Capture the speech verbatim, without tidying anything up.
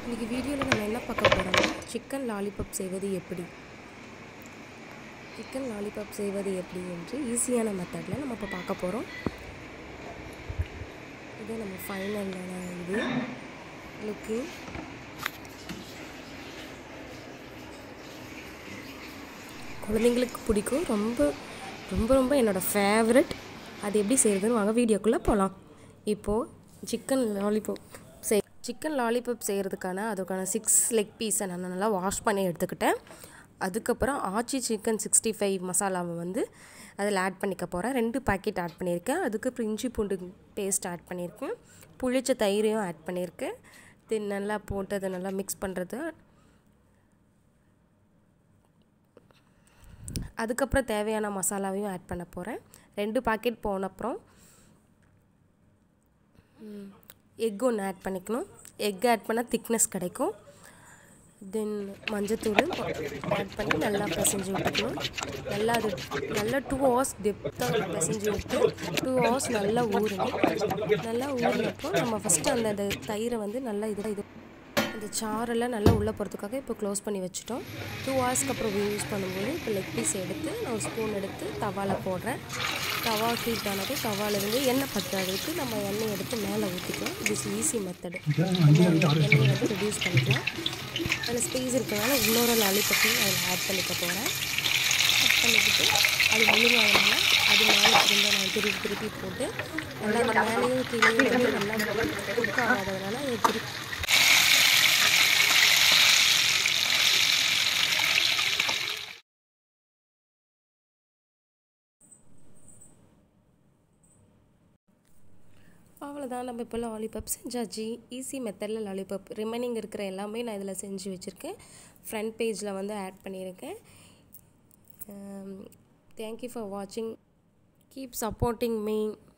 இன்றைக்கி வீடியோவில் நம்ம என்ன பார்க்க போகிறோம்னா சிக்கன் லாலிபாப் செய்வது எப்படி சிக்கன் லாலிபாப் செய்வது எப்படி என்று ஈஸியான மெத்தடில் நம்ம இப்போ பார்க்க போகிறோம். இது நம்ம ஃபைனலான இது லுக்கிங். குழந்தைங்களுக்கு பிடிக்கும், ரொம்ப ரொம்ப ரொம்ப என்னோடய ஃபேவரட். அது எப்படி செய்கிறதுன்னு வாங்க வீடியோக்குள்ளே போகலாம். இப்போது சிக்கன் லாலிபாப் செய் சிக்கன் லாலிபாப் செய்கிறதுக்கான அதுக்கான சிக்ஸ் லெக் பீஸை நான் நல்லா வாஷ் பண்ணி எடுத்துக்கிட்டேன். அதுக்கப்புறம் ஆச்சி சிக்கன் சிக்ஸ்டி ஃபைவ் மசாலாவை வந்து அதில் ஆட் பண்ணிக்க போகிறேன். ரெண்டு பாக்கெட் ஆட் பண்ணியிருக்கேன். அதுக்கப்புறம் இஞ்சி பூண்டு பேஸ்ட் ஆட் பண்ணியிருக்கேன். புளிச்ச தயிரையும் ஆட் பண்ணியிருக்கேன். இது நல்லா போட்டு அதை நல்லா மிக்ஸ் பண்ணுறது. அதுக்கப்புறம் தேவையான மசாலாவையும் ஆட் பண்ண போகிறேன். ரெண்டு பாக்கெட் போன அப்புறம் எக் ஒன்று ஆட் பண்ணிக்கணும். எக் ஆட் பண்ணால் திக்னஸ் கிடைக்கும். தென் மஞ்சத்தூள் ஆட் பண்ணி நல்லா பிசைஞ்சு விட்டுக்கணும். நல்லா அது நல்லா டூ ஹவர்ஸ் டெப்த்தாக பிசைஞ்சு விட்டு டூ ஹவர்ஸ் நல்லா ஊறணும். நல்லா ஊறினப்போ நம்ம ஃபஸ்ட்டு அந்த அந்த தயிரை வந்து நல்லா இதில் இது இந்த சாரெல்லாம் நல்லா உள்ளே போகிறதுக்காக இப்போ க்ளோஸ் பண்ணி வச்சுட்டோம். டூ ஹவர்ஸ்க்கு அப்புறம் யூஸ் பண்ணும்போது இப்போ லெக் பீஸ் எடுத்து நான் ஒரு ஸ்பூன் எடுத்து தவாவில் போடுறேன். தவா ஹீட் ஆனது தவாவிலேருந்து எண்ணெய் பற்றாததுக்கு நம்ம எண்ணெய் எடுத்து மேலே ஊற்றிக்கலாம். இது ஈஸி மெத்தடு. எண்ணெயை வந்து ரெடியூஸ் பண்ணிக்கலாம். அதில் ஸ்பேஸ் இருக்கிறதுனால இன்னொரு லாலிபப்பையும் அதில் ஆட் பண்ணிக்க போகிறேன். ஆட் பண்ணிக்கிட்டு அது முழுங்காதனால அது மேலே திரும்ப நான் திருப்பி திருப்பி போட்டு நல்லா அந்த மேலேயும் கீழே வந்து நல்லா குக் ஆகாததுனால அதை திருப்பி அவ்வளோதான். நம்ம இப்போ லாலிபாப் செஞ்சாச்சு. ஈஸி மெத்தடில் லாலிபாப். ரிமைனிங் இருக்கிற எல்லாமே நான் இதில் செஞ்சு வச்சுருக்கேன். ஃப்ரண்ட் பேஜில் வந்து ஆட் பண்ணியிருக்கேன். தேங்க்யூ ஃபார் வாட்சிங். Keep supporting me.